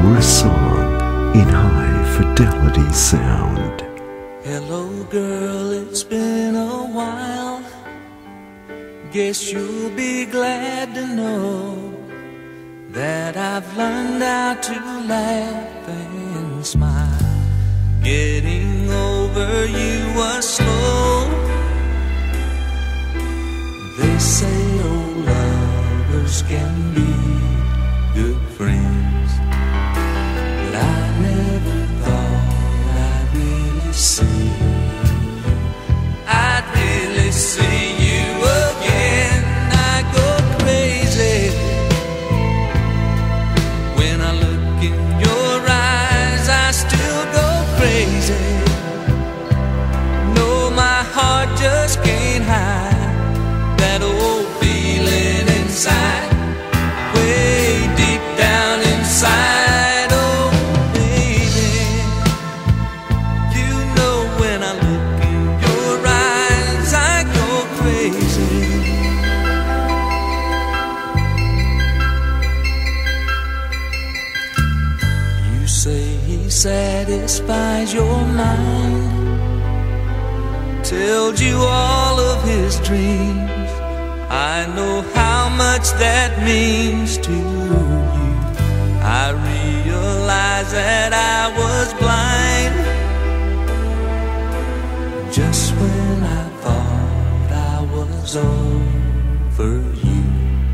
your song in high fidelity sound. Hello girl, it's been a while. Guess you'll be glad to know that I've learned how to laugh and smile. Getting over you was slow. They say old lovers can be good friends, but I never thought I'd really see you. I'd really see you again. I go crazy when I look in your eyes. I still go crazy. No, my heart just can't hide that old feeling inside, way deep down inside. Oh baby, you know when I look in your eyes I go crazy. You say he satisfies your mind, tells you all of his dreams. I know how much that means to you. I realize that I was blind just when I thought I was over you.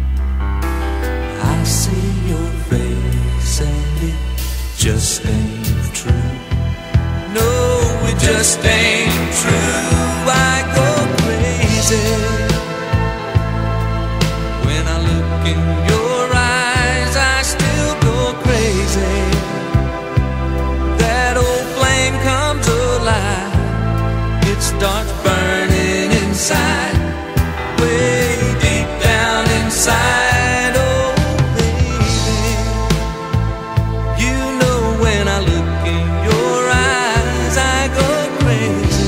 I see your face and it just ain't true. No, it just ain't true. I go crazy when I look in your eyes. I still go crazy. That old flame comes alive. It starts burning inside, way deep down inside. Oh baby, you know when I look in your eyes I go crazy.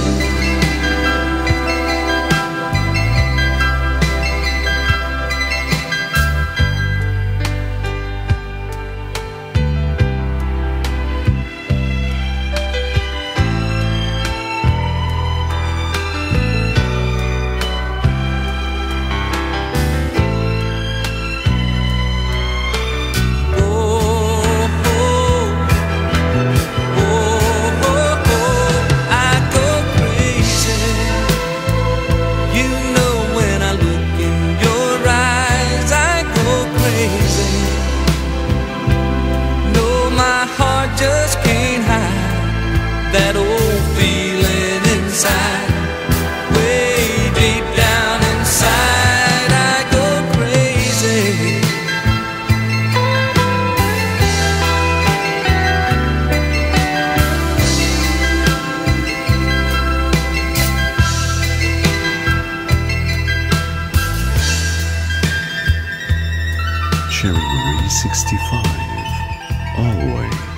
That old feeling inside, way deep down inside, I go crazy. Cherry Marie 65, always.